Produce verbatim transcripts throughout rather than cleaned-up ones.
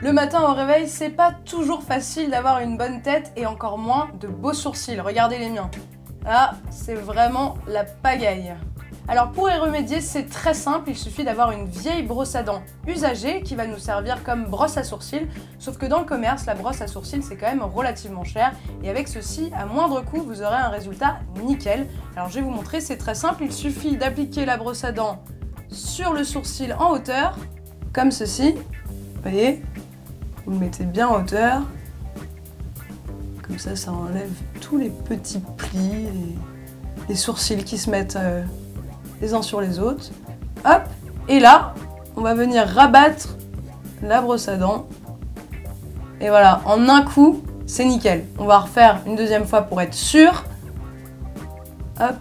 Le matin au réveil, c'est pas toujours facile d'avoir une bonne tête et encore moins de beaux sourcils. Regardez les miens. Là, c'est vraiment la pagaille. Alors pour y remédier, c'est très simple, il suffit d'avoir une vieille brosse à dents usagée qui va nous servir comme brosse à sourcils, sauf que dans le commerce, la brosse à sourcils c'est quand même relativement cher et avec ceci, à moindre coût, vous aurez un résultat nickel. Alors je vais vous montrer, c'est très simple, il suffit d'appliquer la brosse à dents sur le sourcil en hauteur, comme ceci, vous voyez, vous le mettez bien en hauteur, comme ça, ça enlève tous les petits plis, les, les sourcils qui se mettent euh, les uns sur les autres. Hop, et là, on va venir rabattre la brosse à dents. Et voilà, en un coup, c'est nickel. On va refaire une deuxième fois pour être sûr. Hop,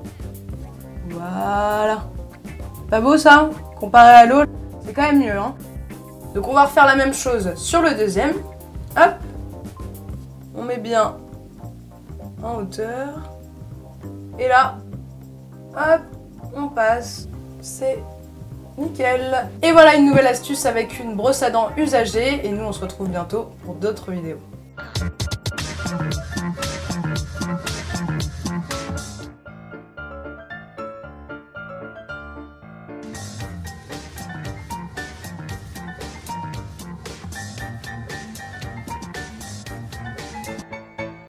voilà. Pas beau ça? Comparé à l'autre, c'est quand même mieux, hein. Donc on va refaire la même chose sur le deuxième. Hop, on met bien en hauteur. Et là, hop, on passe. C'est nickel. Et voilà une nouvelle astuce avec une brosse à dents usagée. Et nous, on se retrouve bientôt pour d'autres vidéos.